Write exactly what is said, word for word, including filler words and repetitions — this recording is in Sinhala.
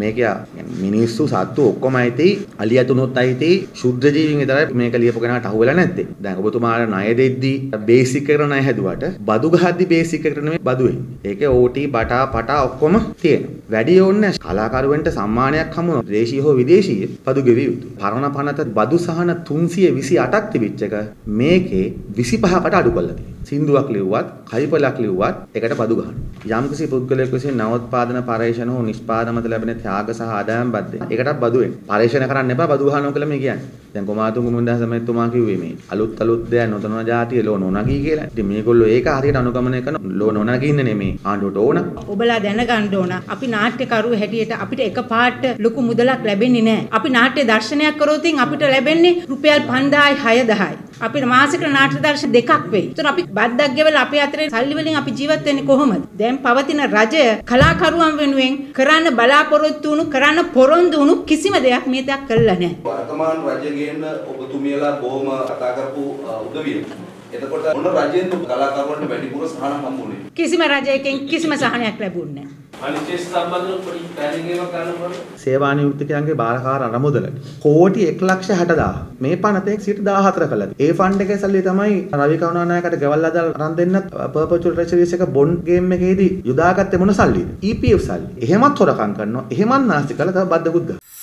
මේක මිනිස්සු සත්තු ඔක්කොම ඇති අලියතුනොත් ඇති ශුද්ධ ජීවීන් විතරයි මේක ලියපු කෙනාට අහුවෙලා නැත්තේ. දැන් ඔබතුමාලා ණය දෙද්දි බේසික් එකට ණය හැදුවට බදු ගහද්දි බේසික් එකට නෙමෙයි බදු වෙන්නේ. ඒකේ ඕටී බටා පටා ඔක්කොම තියෙනවා. වැඩි ඕනේ කලාකරුවන්ට සම්මානයක් හමුනොත් දේශීය හෝ විදේශීය බදු ගෙවිය යුතුයි. පරණ පනත බදු සහන තුන්සිය විසි අටක් තිබිච්ච එක මේකේ විසිපහකට අඩු කරලා තියෙනවා. සින්දුවක් ලිව්වත්, කයිපලක් ලිව්වත් ඒකට බදු ගන්නවා. යම්කිසි පුද්ගලයෙකු විසින් නවෝත්පාදන පරීක්ෂණ හෝ නිෂ්පාදන මත ලැබෙන ත්‍යාග සහ ආදායම් බද්දේ. ඒකටත් බදු වෙනවා. පරීක්ෂණ කරන්න එපා බදු ගන්නවා කියලා මේ කියන්නේ. දැන් කොමාතුංග මුන්දහස මහත්මයා කිව්වේ මේ අලුත් අලුත් දෙයක් නොතන જાතිය ලෝ නොනගී කියලා. ඉතින් මේගොල්ලෝ ඒක හරියට අනුගමනය කරන ලෝ නොනගී ඉන්නේ නෙමේ ආණ්ඩුවට ඕන. ඔබලා දැනගන්න ඕන අපි නාට්‍යකරුවෝ හැටියට අපිට එකපාරට ලොකු මුදලක් ලැබෙන්නේ නැහැ. අපි නාට්‍ය දර්ශනයක් කරොත් අපිට ලැබෙන්නේ රුපියල් පන්දායි හයදහයි. අපිට මාසික නාට්‍ය දර්ශන දෙකක් වෙයි. ඒතර අපි බද්දක් ගෙවලා අපි අතරේ සල්ලි වලින් අපි ජීවත් වෙන්නේ කොහොමද? දැන් පවතින රජය කලාකරුවන් වෙනුවෙන් කරන්න බලාපොරොත්තු වුණු කරන්න පොරොන්දු වුණු කිසිම දෙයක් මේ දෙයක් කළා නැහැ. වර්තමාන රජය ගේන ඔබතුමියලා බොහොම කතා කරපු උදවිය. එතකොට මොන රජයෙන් කලාකරුවන්ට වැඩිපුර සහන හම්බුනේ? කිසිම රජයකින් කිසිම සහනයක් ලැබුණේ නැහැ. අනිත්‍යස් සම්බන්ධව පොඩි පැහැදිලිවීමක් කරන්න සේවා නියුක්තිකයන්ගේ බාරකාර අරමුදල කෝටි එක ලක්ෂ හැටදාහ මේ පනතේ සිට දාහතර කළා. ඒ ෆන්ඩ් එකේ සල්ලි තමයි රවි කරුණානායකට ගෙවල් අදල් අරන් දෙන්නත් පර්පචුවල් ට්‍රෙෂරිස් එක බොන්ඩ් ගේම් එකේදී යොදාගත්තේ මොන සල්ලිද? E P F සල්ලි. එහෙමත් හොරකම් කරනවා. එහෙමත් නාස්ති කළා තව බද්දකුත් ගන්නවා.